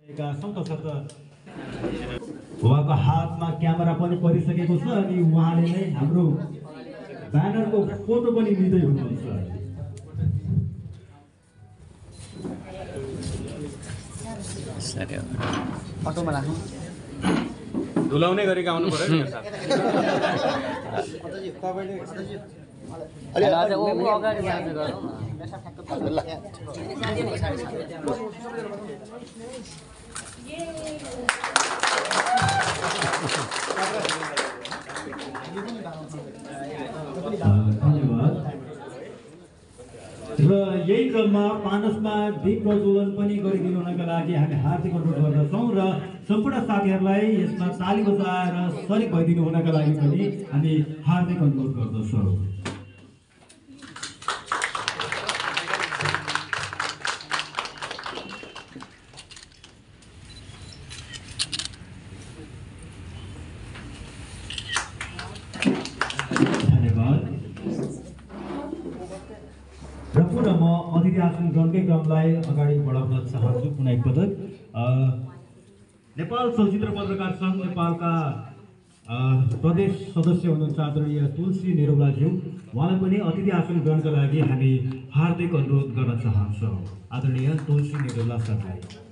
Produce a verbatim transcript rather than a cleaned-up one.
उहाँको हातमा क्यामेरा पनि परिसकेको छ अनि उहाँले नै हाम्रो ब्यानरको फोटो पनि लिँदै हुनुहुन्छ। अटोमा राख्नु धुलाउने गरी गाउनु पर्यो नि सर। अलि अझ ओ अगाडि माथि गरौँ न। धन्यवाद। र यही क्रममा पानसमा दीप प्रज्वलन पनि गरिदिनु हुनका लागि हामी हार्दिक अनुरोध गर्दछौँ र सम्पूर्ण साथीहरूलाई यसमा ताली बजाएर सरिक भइदिनु हुनका लागि पनि हामी हार्दिक अनुरोध गर्दछौँ। र पुनः म अतिथि आसन ग्रहणकै क्रमलाई अगाडि बढाउन चाहन्छु। पुनः एकपटक नेपाल चलचित्र पत्रकार सङ्घ नेपालका प्रदेश सदस्य हुनुहुन्छ आदरणीय तुलसी नेरौलाज्यू, उहाँलाई पनि अतिथि आसन ग्रहणका लागि हामी हार्दिक अनुरोध गर्न चाहन्छौँ। आदरणीय तुलसी नेरौला सरलाई